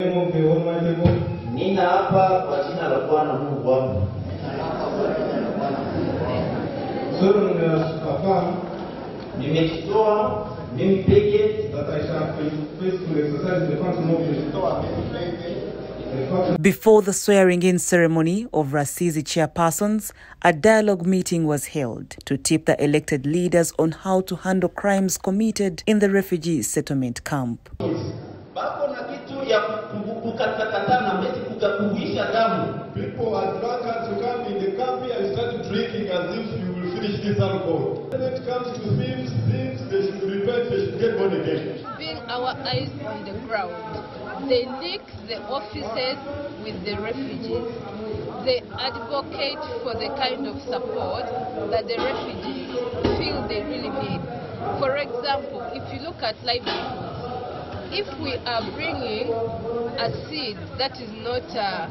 Ninaapa kwa jina la Bwana Mungu wangu. Nimejitoa mimi pekee Before the swearing-in ceremony of Rusizi chairpersons, a dialogue meeting was held to tip the elected leaders on how to handle crimes committed in the refugee settlement camp. People are drunkards who come in the camp and start drinking as if you will finish this alcohol. When it comes to thieves, they should repent, they should get born again. Being our eyes on the ground, they link the offices with the refugees. They advocate for the kind of support that the refugees feel they really need. For example, if you look at livelihoods, if we are bringing a seed that is not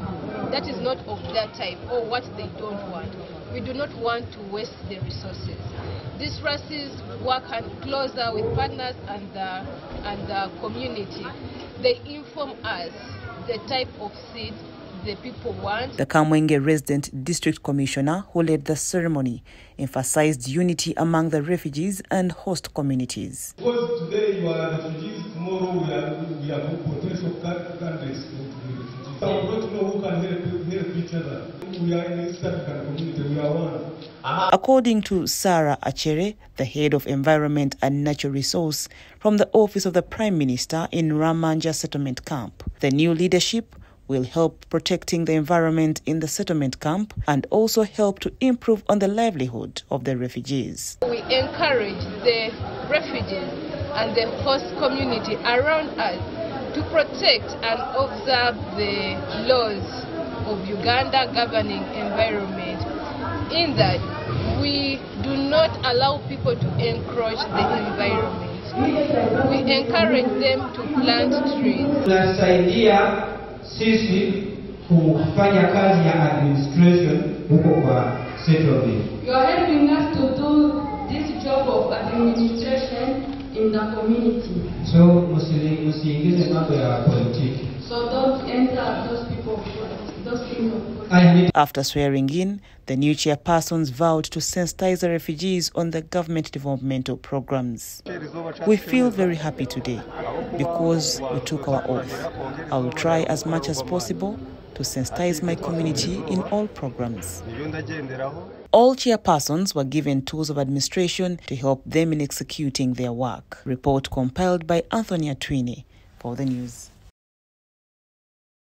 of that type or what they don't want, we do not want to waste the resources. These Russies work closer with partners and the community. They inform us the type of seed the people want. The Kamwenge resident district commissioner who led the ceremony emphasized unity among the refugees and host communities. Because today you are refugees, tomorrow we are potential candidates. We don't know who can help each other. We are in the East African community, we are one. According to Sarah Achere, the head of Environment and Natural Resource from the Office of the Prime Minister in Ramanja settlement camp, the new leadership will help protecting the environment in the settlement camp and also help to improve on the livelihood of the refugees. We encourage the refugees and the host community around us to protect and observe the laws of Uganda governing environment, in that we do not allow people to encroach the environment. We encourage them to plant trees. Tunasaidia sisi kufanya kazi ya administration huko kwa settlement. You are helping us to do this job of administration in the community. So musiingize mambo ya politiki. So don't enter those people, those things. After swearing in, the new chairpersons vowed to sensitize the refugees on the government developmental programs. We feel very happy today because we took our oath. I will try as much as possible to sensitize my community in all programs. All chairpersons were given tools of administration to help them in executing their work. Report compiled by Anthony Atwini for the news.